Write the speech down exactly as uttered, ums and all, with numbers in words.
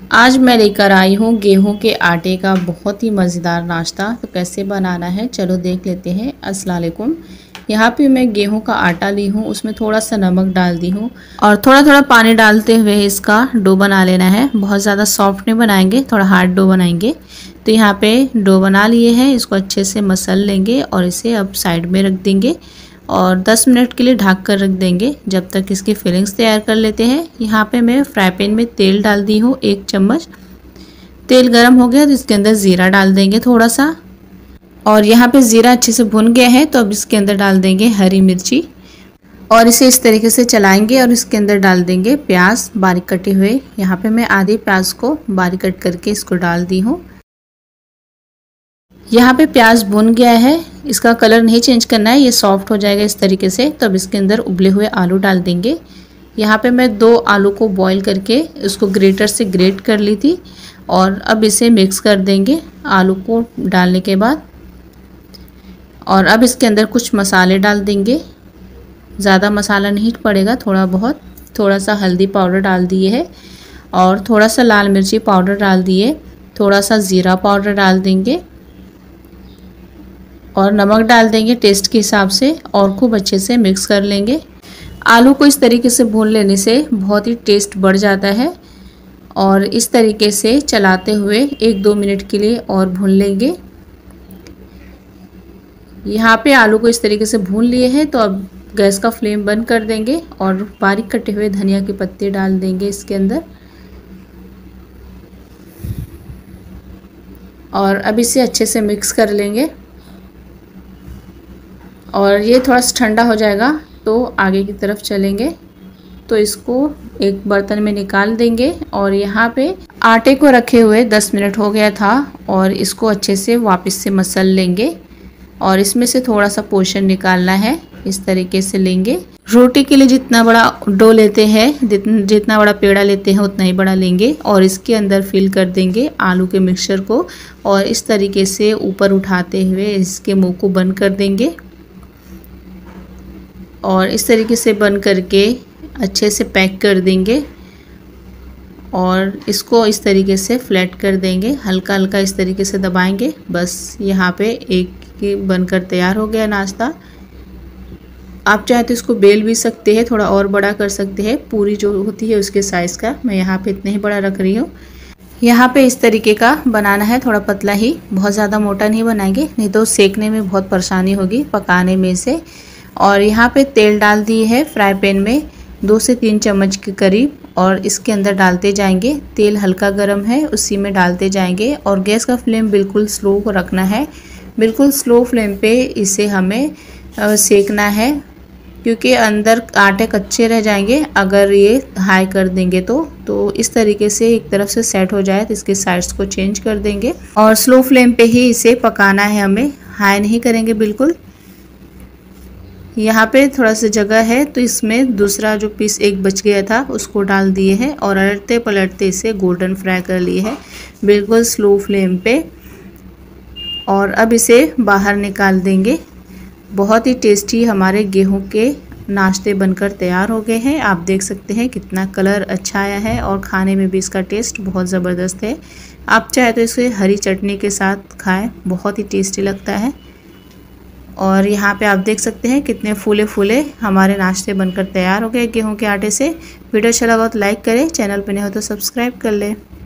आज मैं लेकर आई हूँ गेहूं के आटे का बहुत ही मज़ेदार नाश्ता। तो कैसे बनाना है चलो देख लेते हैं। अस्सलाम वालेकुम। यहाँ पे मैं गेहूं का आटा ली हूँ, उसमें थोड़ा सा नमक डाल दी हूँ और थोड़ा थोड़ा पानी डालते हुए इसका डो बना लेना है। बहुत ज़्यादा सॉफ्ट नहीं बनाएंगे, थोड़ा हार्ड डो बनाएंगे। तो यहाँ पे डो बना लिए हैं, इसको अच्छे से मसल लेंगे और इसे अब साइड में रख देंगे और दस मिनट के लिए ढक कर रख देंगे जब तक इसकी फिलिंग्स तैयार कर लेते हैं। यहाँ पे मैं फ्राई पैन में तेल डाल दी हूँ एक चम्मच। तेल गरम हो गया तो इसके अंदर ज़ीरा डाल देंगे थोड़ा सा, और यहाँ पे ज़ीरा अच्छे से भुन गया है तो अब इसके अंदर डाल देंगे हरी मिर्ची और इसे इस तरीके से चलाएंगे और इसके अंदर डाल देंगे प्याज बारीक कटे हुए। यहाँ पे मैं आधे प्याज को बारीक कट करके इसको डाल दी हूँ। यहाँ पे प्याज भुन गया है, इसका कलर नहीं चेंज करना है, ये सॉफ्ट हो जाएगा इस तरीके से। तो अब इसके अंदर उबले हुए आलू डाल देंगे। यहाँ पे मैं दो आलू को बॉईल करके उसको ग्रेटर से ग्रेट कर ली थी और अब इसे मिक्स कर देंगे आलू को डालने के बाद। और अब इसके अंदर कुछ मसाले डाल देंगे, ज़्यादा मसाला नहीं पड़ेगा, थोड़ा बहुत। थोड़ा सा हल्दी पाउडर डाल दिए है और थोड़ा सा लाल मिर्ची पाउडर डाल दिए, थोड़ा सा ज़ीरा पाउडर डाल देंगे और नमक डाल देंगे टेस्ट के हिसाब से और खूब अच्छे से मिक्स कर लेंगे। आलू को इस तरीके से भून लेने से बहुत ही टेस्ट बढ़ जाता है और इस तरीके से चलाते हुए एक दो मिनट के लिए और भून लेंगे। यहाँ पे आलू को इस तरीके से भून लिए हैं तो अब गैस का फ्लेम बंद कर देंगे और बारीक कटे हुए धनिया के पत्ते डाल देंगे इसके अंदर और अब इसे अच्छे से मिक्स कर लेंगे। और ये थोड़ा सा ठंडा हो जाएगा तो आगे की तरफ चलेंगे। तो इसको एक बर्तन में निकाल देंगे और यहाँ पे आटे को रखे हुए दस मिनट हो गया था और इसको अच्छे से वापस से मसल लेंगे और इसमें से थोड़ा सा पोर्शन निकालना है। इस तरीके से लेंगे। रोटी के लिए जितना बड़ा डो लेते हैं, जितना बड़ा पेड़ा लेते हैं उतना ही बड़ा लेंगे और इसके अंदर फिल कर देंगे आलू के मिक्सचर को और इस तरीके से ऊपर उठाते हुए इसके मुंह को बंद कर देंगे और इस तरीके से बंद करके अच्छे से पैक कर देंगे और इसको इस तरीके से फ्लैट कर देंगे। हल्का हल्का इस तरीके से दबाएंगे। बस यहाँ पे एक बनकर तैयार हो गया नाश्ता। आप चाहे तो इसको बेल भी सकते हैं, थोड़ा और बड़ा कर सकते हैं। पूरी जो होती है उसके साइज़ का, मैं यहाँ पे इतना ही बड़ा रख रही हूँ। यहाँ पे इस तरीके का बनाना है, थोड़ा पतला ही, बहुत ज़्यादा मोटा नहीं बनाएंगे, नहीं तो सेकने में बहुत परेशानी होगी पकाने में से। और यहाँ पे तेल डाल दिए है फ्राई पैन में दो से तीन चम्मच के करीब और इसके अंदर डालते जाएंगे। तेल हल्का गर्म है, उसी में डालते जाएंगे और गैस का फ्लेम बिल्कुल स्लो को रखना है। बिल्कुल स्लो फ्लेम पे इसे हमें सेकना है क्योंकि अंदर आटे कच्चे रह जाएंगे अगर ये हाई कर देंगे तो तो इस तरीके से एक तरफ से सेट हो जाए तो इसके साइड्स को चेंज कर देंगे और स्लो फ्लेम पे ही इसे पकाना है, हमें हाई नहीं करेंगे बिल्कुल। यहाँ पे थोड़ा सा जगह है तो इसमें दूसरा जो पीस एक बच गया था उसको डाल दिए हैं और अलटते पलटते इसे गोल्डन फ्राई कर लिए है बिल्कुल स्लो फ्लेम पे और अब इसे बाहर निकाल देंगे। बहुत ही टेस्टी हमारे गेहूं के नाश्ते बनकर तैयार हो गए हैं। आप देख सकते हैं कितना कलर अच्छा आया है और खाने में भी इसका टेस्ट बहुत ज़बरदस्त है। आप चाहे तो इसे हरी चटनी के साथ खाएं, बहुत ही टेस्टी लगता है। और यहाँ पे आप देख सकते हैं कितने फूले फूले हमारे नाश्ते बनकर तैयार हो गए गेहूं के आटे से। वीडियो अच्छा लगा तो लाइक करें, चैनल पर नए हो तो सब्सक्राइब कर लें।